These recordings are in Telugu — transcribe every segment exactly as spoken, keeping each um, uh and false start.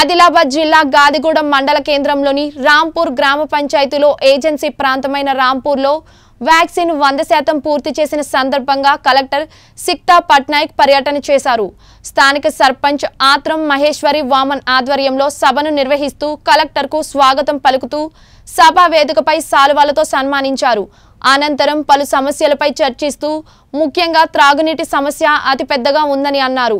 ఆదిలాబాద్ జిల్లా గాదిగూడెం మండల కేంద్రంలోని రాంపూర్ గ్రామ పంచాయతీలో ఏజెన్సీ ప్రాంతమైన రాంపూర్లో వ్యాక్సిన్ వంద శాతం పూర్తి చేసిన సందర్భంగా కలెక్టర్ సిక్తా పట్నాయక్ పర్యటన చేశారు. స్థానిక సర్పంచ్ ఆత్రం మహేశ్వరి వామన్ ఆధ్వర్యంలో సభను నిర్వహిస్తూ కలెక్టర్కు స్వాగతం పలుకుతూ సభా వేదికపై శాలువాలతో సన్మానించారు. అనంతరం పలు సమస్యలపై చర్చిస్తూ ముఖ్యంగా త్రాగునీటి సమస్య అతిపెద్దగా ఉందని అన్నారు.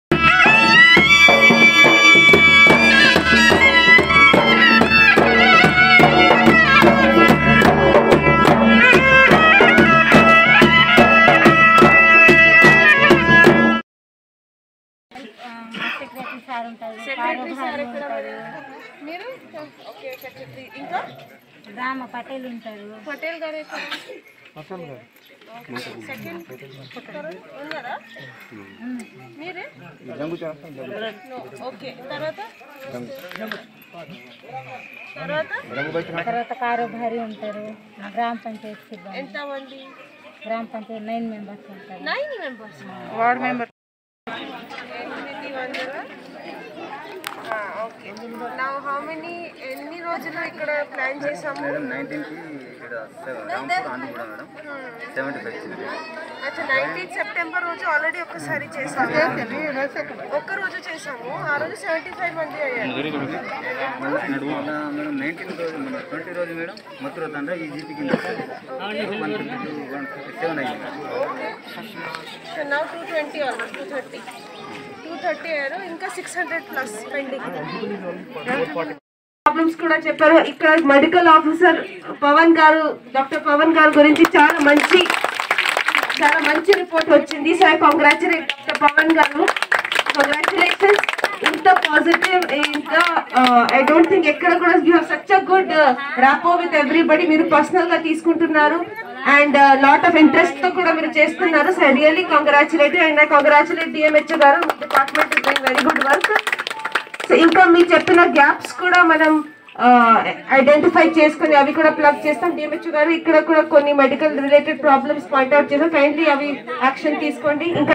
రామ పటేల్ ఉంటారు. పటేల్ గారు మీరే ఓకే. తర్వాత తర్వాత కారోబారి ఉంటారు. గ్రామ పంచాయతీ ఎంత మంది? గ్రామ పంచాయతీ నైన్ మెంబర్స్ ఉంటారు. నైన్ మెంబర్స్ వార్డ్ మెంబర్ ఎనిమిది వందల. ఓకే. నా హౌ మెనీ ఎన్ని రోజులు ఇక్కడ ప్లాన్ చేసాము? అచ్చా, నైన్టీన్ సెప్టెంబర్ రోజు ఆల్రెడీ ఒక్కసారి చేసాము, ఒక్క రోజు చేసాము. ఆ రోజు సెవెంటీ ఫైవ్ మంది అయ్యారు. Now two twenty almost two thirty two thirty అయ్యారు. ఇంకా six hundred plus pending. Problems కూడా చెప్పారు. ఇక్కడ మెడికల్ ఆఫీసర్ పవన్ గారు, డాక్టర్ పవన్ గారు గురించి చాలా మంచి చాలా మంచి రిపోర్ట్ వచ్చింది. So I congratulate doctor Pavan గారు, కంగ్రాచులేషన్స్. ఇంత పాజిటివ్, ఇంత ఐ డోంట్ థింక్ ఎక్కడ కూడా you have such a good rapport with everybody. మీరు పర్సనల్ గా తీసుకుంటున్నారు అండ్ లాట్ ఆఫ్ ఇంట్రెస్ట్ తో కూడా మీరు చేస్తున్నారు. So I really congratulate and I congratulate DMH గారు. Department is doing very good work. So ఇంకా మీరు చెప్పిన గ్యాప్స్ కూడా మనం ఐడెంటిఫై చేసుకుని అవి కూడా ప్లగ్ చేస్తాం. డిఎంహెచ్ గారు ఇక్కడ కూడా కొన్ని మెడికల్ రిలేటెడ్ ప్రాబ్లమ్స్ పాయింట్అవుట్ చేస్తాం. కైండ్లీ అవి యాక్షన్ తీసుకోండి. ఇంకా